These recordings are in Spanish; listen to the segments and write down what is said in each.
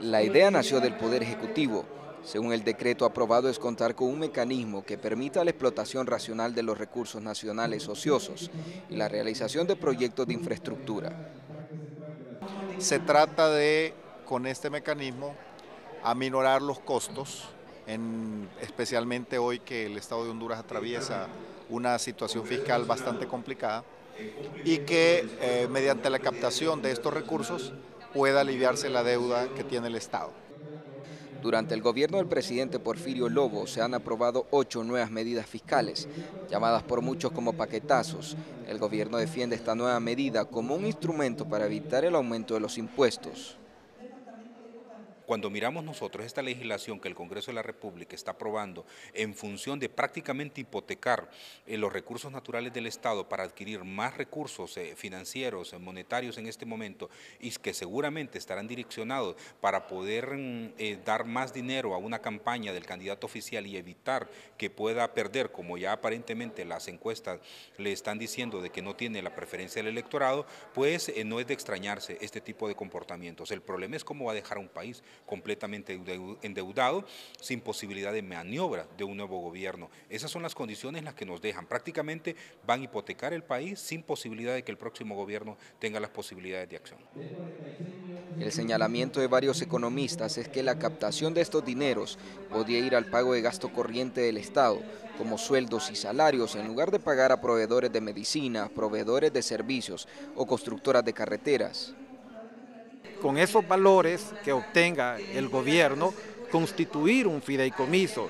La idea nació del Poder Ejecutivo. Según el decreto aprobado, es contar con un mecanismo que permita la explotación racional de los recursos nacionales ociosos y la realización de proyectos de infraestructura. Se trata de, con este mecanismo, aminorar los costos, especialmente hoy que el Estado de Honduras atraviesa una situación fiscal bastante complicada, y que mediante la captación de estos recursos pueda aliviarse la deuda que tiene el Estado. Durante el gobierno del presidente Porfirio Lobo se han aprobado 8 nuevas medidas fiscales, llamadas por muchos como paquetazos. El gobierno defiende esta nueva medida como un instrumento para evitar el aumento de los impuestos. Cuando miramos nosotros esta legislación que el Congreso de la República está aprobando en función de prácticamente hipotecar los recursos naturales del Estado para adquirir más recursos financieros, monetarios en este momento, y que seguramente estarán direccionados para poder dar más dinero a una campaña del candidato oficial y evitar que pueda perder, como ya aparentemente las encuestas le están diciendo de que no tiene la preferencia del electorado, pues no es de extrañarse este tipo de comportamientos. El problema es cómo va a dejar a un país completamente endeudado, sin posibilidad de maniobra de un nuevo gobierno. Esas son las condiciones en las que nos dejan. Prácticamente van a hipotecar el país sin posibilidad de que el próximo gobierno tenga las posibilidades de acción. El señalamiento de varios economistas es que la captación de estos dineros podría ir al pago de gasto corriente del Estado, como sueldos y salarios, en lugar de pagar a proveedores de medicina, proveedores de servicios o constructoras de carreteras. Con esos valores que obtenga el gobierno, constituir un fideicomiso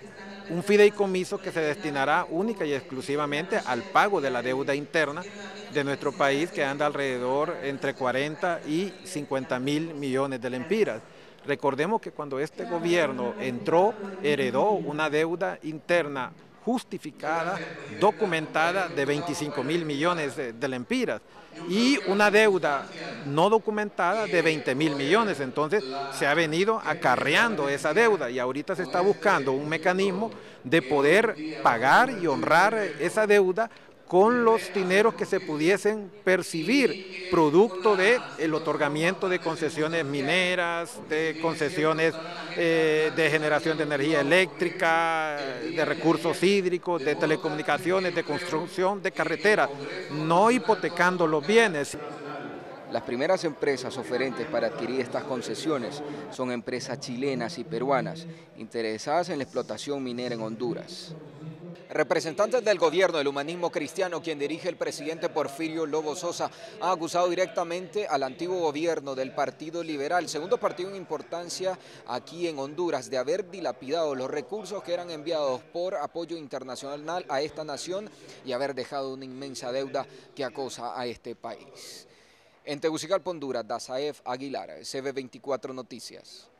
que se destinará única y exclusivamente al pago de la deuda interna de nuestro país, que anda alrededor entre 40 y 50 mil millones de lempiras. Recordemos que cuando este gobierno entró, heredó una deuda interna justificada, documentada, de 25 mil millones de lempiras y una deuda no documentada de 20 mil millones. Entonces se ha venido acarreando esa deuda y ahorita se está buscando un mecanismo de poder pagar y honrar esa deuda con los dineros que se pudiesen percibir producto del otorgamiento de concesiones mineras, de concesiones de generación de energía eléctrica, de recursos hídricos, de telecomunicaciones, de construcción de carreteras, no hipotecando los bienes. Las primeras empresas oferentes para adquirir estas concesiones son empresas chilenas y peruanas, interesadas en la explotación minera en Honduras. Representantes del gobierno del humanismo cristiano, quien dirige el presidente Porfirio Lobo Sosa, han acusado directamente al antiguo gobierno del Partido Liberal, segundo partido en importancia aquí en Honduras, de haber dilapidado los recursos que eran enviados por apoyo internacional a esta nación y haber dejado una inmensa deuda que acosa a este país. En Tegucigalpa, Honduras, Dazaef Aguilar, CB24 Noticias.